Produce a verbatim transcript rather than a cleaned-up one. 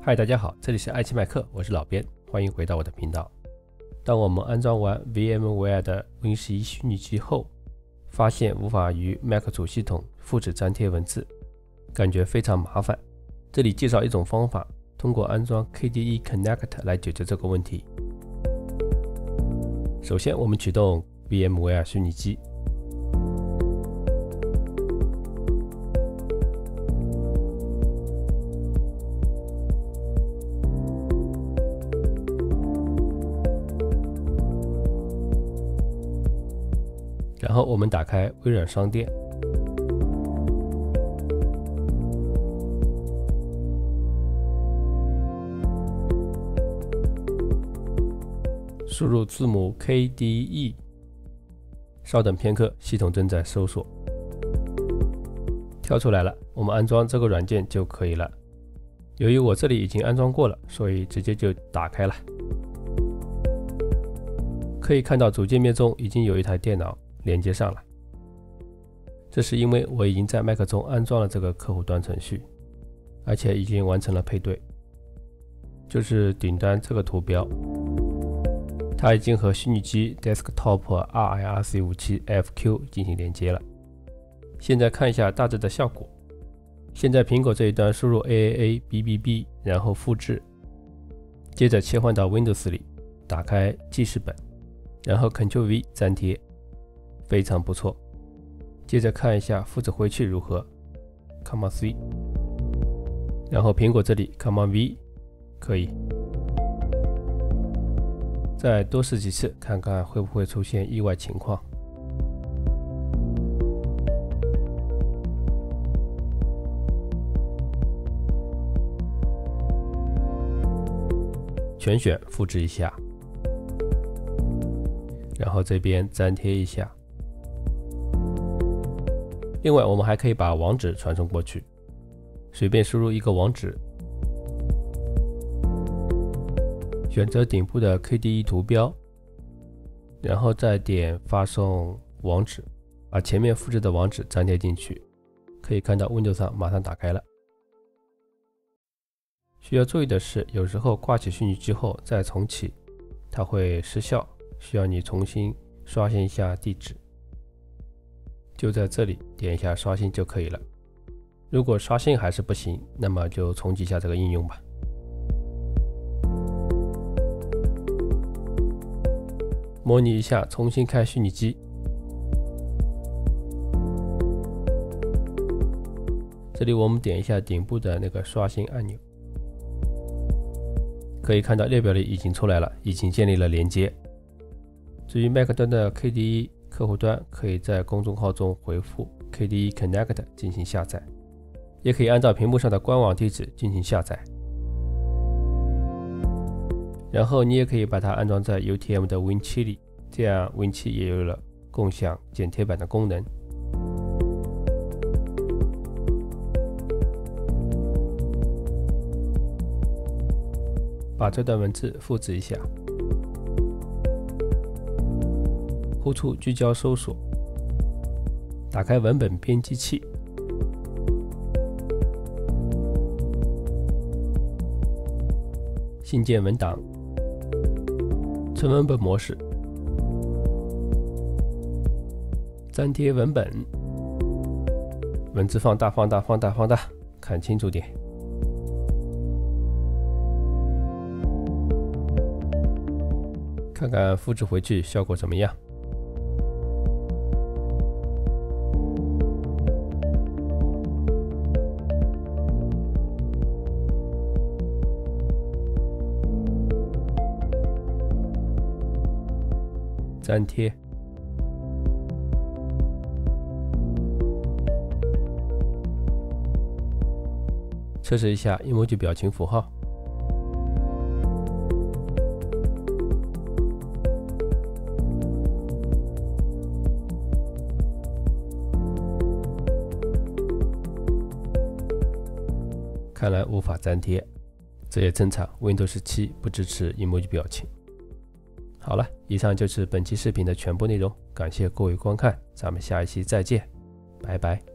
嗨，大家好，这里是爱奇麦克，我是老编，欢迎回到我的频道。当我们安装完 VMware 的 Win 十一虚拟机后，发现无法与 Mac 主系统复制粘贴文字，感觉非常麻烦。这里介绍一种方法，通过安装 K D E Connect 来解决这个问题。首先，我们启动 VMware 虚拟机。然后我们打开微软商店，输入字母 K D E， 稍等片刻，系统正在搜索。跳出来了，我们安装这个软件就可以了。由于我这里已经安装过了，所以直接就打开了。可以看到主界面中已经有一台电脑连接上了，这是因为我已经在 Mac 中安装了这个客户端程序，而且已经完成了配对，就是顶端这个图标，它已经和虚拟机 Desktop R I R C 五七 F Q 进行连接了。现在看一下大致的效果。现在苹果这一端输入 A A A B B B， 然后复制，接着切换到 Windows 里，打开记事本，然后 Ctrl V 粘贴，非常不错。接着看一下复制回去如何 ，Command C， 然后苹果这里 Command V， 可以。再多试几次，看看会不会出现意外情况。全选复制一下，然后这边粘贴一下。另外，我们还可以把网址传送过去，随便输入一个网址，选择顶部的 K D E 图标，然后再点发送网址，把前面复制的网址粘贴进去。可以看到 Windows 上马上打开了。需要注意的是，有时候挂起虚拟机后再重启，它会失效，需要你重新刷新一下地址。就在这里点一下刷新就可以了。如果刷新还是不行，那么就重启一下这个应用吧。模拟一下重新开虚拟机。这里我们点一下顶部的那个刷新按钮，可以看到列表里已经出来了，已经建立了连接。至于 Mac 端的 K D E 客户端，可以在公众号中回复 K D E Connect 进行下载，也可以按照屏幕上的官网地址进行下载。然后你也可以把它安装在 U T M 的 Win 七里，这样 Win 七也有了共享剪贴板的功能。把这段文字复制一下，呼出聚焦搜索，打开文本编辑器，新建文档，纯文本模式，粘贴文本，文字放大放大放大放大，看清楚点。看看复制回去效果怎么样。粘贴，测试一下 emoji 表情符号。看来无法粘贴，这也正常 ，Windows 七不支持 emoji 表情。好了，以上就是本期视频的全部内容，感谢各位观看，咱们下一期再见，拜拜。